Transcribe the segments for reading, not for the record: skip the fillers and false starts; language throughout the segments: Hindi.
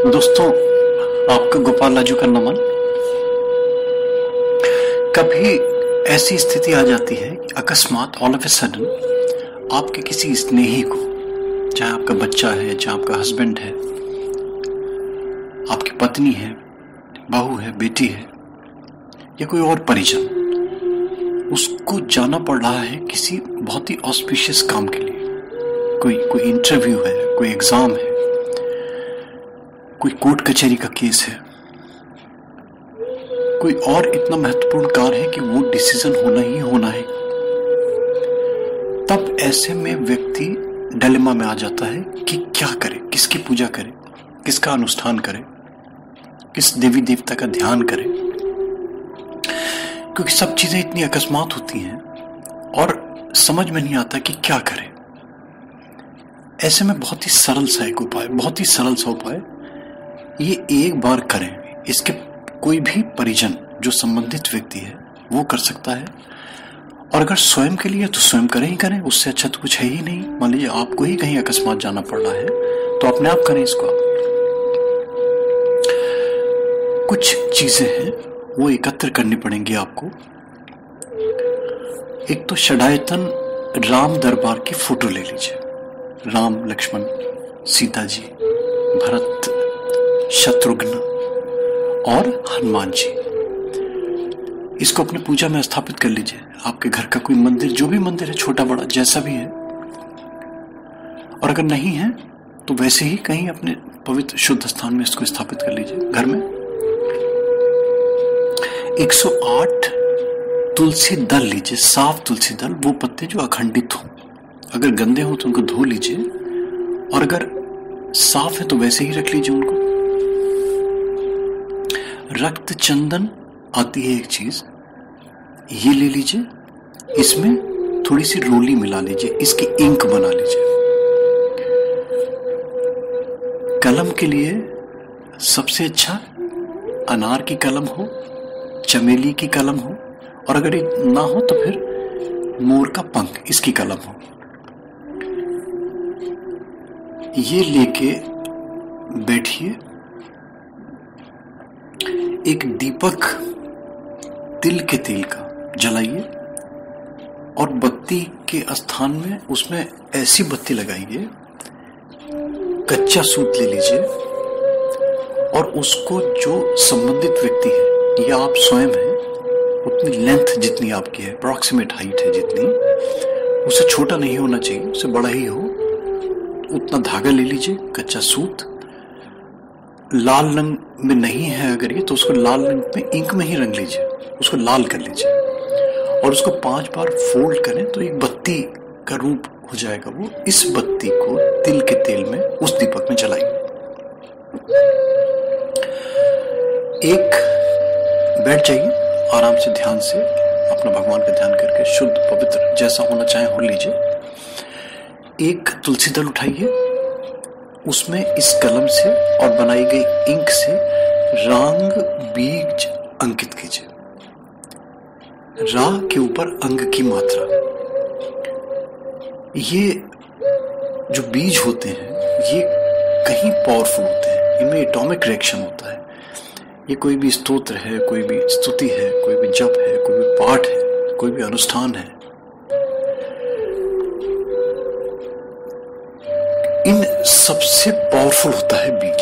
दोस्तों, आपका गोपाल राजू का नमन। कभी ऐसी स्थिति आ जाती है कि अकस्मात ऑल ऑफ ए सडन आपके किसी स्नेही को, चाहे आपका बच्चा है, चाहे आपका हस्बैंड है, आपकी पत्नी है, बहू है, बेटी है, या कोई और परिजन, उसको जाना पड़ रहा है किसी बहुत ही ऑस्पिशियस काम के लिए। कोई इंटरव्यू है, कोई एग्जाम है, कोई कोर्ट कचहरी का केस है, कोई और इतना महत्वपूर्ण कार्य है कि वो डिसीजन होना ही होना है। तब ऐसे में व्यक्ति डिलेमा में आ जाता है कि क्या करे, किसकी पूजा करे, किसका अनुष्ठान करे, किस देवी देवता का ध्यान करे, क्योंकि सब चीजें इतनी अकस्मात होती हैं और समझ में नहीं आता कि क्या करे। ऐसे में बहुत ही सरल सा एक उपाय, बहुत ही सरल सा उपाय, ये एक बार करें। इसके कोई भी परिजन जो संबंधित व्यक्ति है वो कर सकता है, और अगर स्वयं के लिए तो स्वयं करें ही करें, उससे अच्छा तो कुछ है ही नहीं। मान लीजिए आपको ही कहीं अकस्मात जाना पड़ रहा है तो अपने आप करें इसको। कुछ चीजें हैं वो एकत्र करनी पड़ेंगी आपको। एक तो षडायतन राम दरबार की फोटो ले लीजिए। राम, लक्ष्मण, सीता जी, भरत, शत्रुघ्न और हनुमान जी, इसको अपनी पूजा में स्थापित कर लीजिए। आपके घर का कोई मंदिर, जो भी मंदिर है, छोटा बड़ा जैसा भी है, और अगर नहीं है तो वैसे ही कहीं अपने पवित्र शुद्ध स्थान में इसको स्थापित कर लीजिए घर में। 108 तुलसी दल लीजिए, साफ तुलसी दल, वो पत्ते जो अखंडित हो। अगर गंदे हो तो उनको धो लीजिए, और अगर साफ है तो वैसे ही रख लीजिए उनको। रक्त चंदन आती है एक चीज, ये ले लीजिए। इसमें थोड़ी सी रोली मिला लीजिए, इसकी इंक बना लीजिए। कलम के लिए सबसे अच्छा अनार की कलम हो, चमेली की कलम हो, और अगर ये ना हो तो फिर मोर का पंख, इसकी कलम हो। ये लेके बैठिए। एक दीपक तिल के तेल का जलाइए, और बत्ती के स्थान में उसमें ऐसी बत्ती लगाइए, कच्चा सूत ले लीजिए, और उसको जो संबंधित व्यक्ति है या आप स्वयं हैं, उतनी लेंथ जितनी आपकी है, अप्रॉक्सीमेट हाइट है जितनी, उससे छोटा नहीं होना चाहिए, उससे बड़ा ही हो, उतना धागा ले लीजिए, कच्चा सूत। लाल रंग में नहीं है अगर ये, तो उसको लाल रंग में इंक में ही रंग लीजिए, उसको लाल कर लीजिए, और उसको 5 बार फोल्ड करें तो एक बत्ती का रूप हो जाएगा वो। इस बत्ती को तिल के तेल में उस दीपक में जलाइए। एक बैठ जाइए आराम से, ध्यान से अपना भगवान का ध्यान करके, शुद्ध पवित्र जैसा होना चाहे हो लीजिए। एक तुलसी दल उठाइए, उसमें इस कलम से और बनाई गई इंक से रांग बीज अंकित कीजिए। रा के ऊपर अंग की मात्रा। ये जो बीज होते हैं ये कहीं पावरफुल होते हैं, इनमें एटॉमिक रिएक्शन होता है। ये कोई भी स्तोत्र है, कोई भी स्तुति है, कोई भी जप है, कोई भी पाठ है, कोई भी अनुष्ठान है, इन सबसे पावरफुल होता है बीज।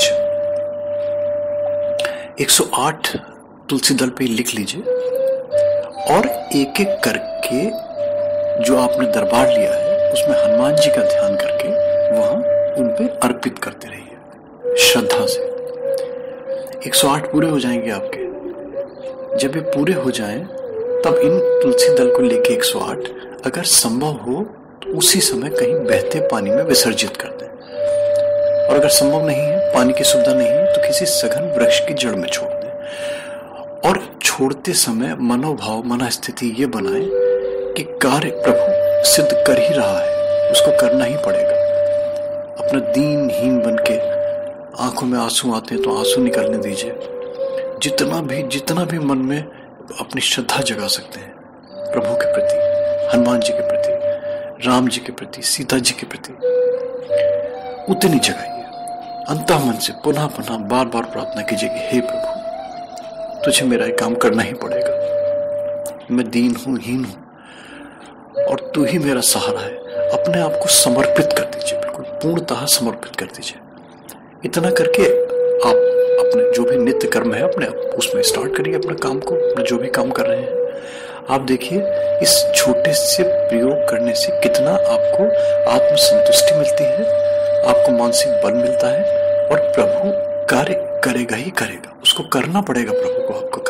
108 तुलसी दल पे लिख लीजिए, और एक एक करके जो आपने दरबार लिया है उसमें हनुमान जी का ध्यान करके वहां उन पे अर्पित करते रहिए श्रद्धा से। 108 पूरे हो जाएंगे आपके। जब ये पूरे हो जाएं तब इन तुलसी दल को लेके 108 अगर संभव हो तो उसी समय कहीं बहते पानी में विसर्जित कर दें, और अगर संभव नहीं है, पानी की सुविधा नहीं है, तो किसी सघन वृक्ष की जड़ में छोड़ दें। और छोड़ते समय मनोभाव, मन स्थिति ये बनाएं कि कार्य प्रभु सिद्ध कर ही रहा है, उसको करना ही पड़ेगा। अपना दीनहीन बन के आंखों में आंसू आते हैं तो आंसू निकलने दीजिए। जितना भी मन में अपनी श्रद्धा जगा सकते हैं प्रभु के प्रति, हनुमान जी के प्रति, राम जी के प्रति, सीता जी के प्रति, उतनी जगाइए। अंतः मन से पुनः पुनः बार बार प्रार्थना कीजिए कि हे प्रभु, तुझे मेरा ये काम करना ही पड़ेगा, मैं दीन हूं, हीन हूं और तू ही मेरा सहारा है। अपने आप को समर्पित कर दीजिए, बिल्कुल पूर्णतः समर्पित कर दीजिए। इतना करके आप अपने जो भी नित्य कर्म है अपने उसमें स्टार्ट करिए अपने काम को, अपने जो भी काम कर रहे हैं। आप देखिए इस छोटे से प्रयोग करने से कितना आपको आत्मसंतुष्टि मिलती है, आपको मानसिक बल मिलता है और प्रभु कार्य करेगा ही करेगा, उसको करना पड़ेगा प्रभु को आपको।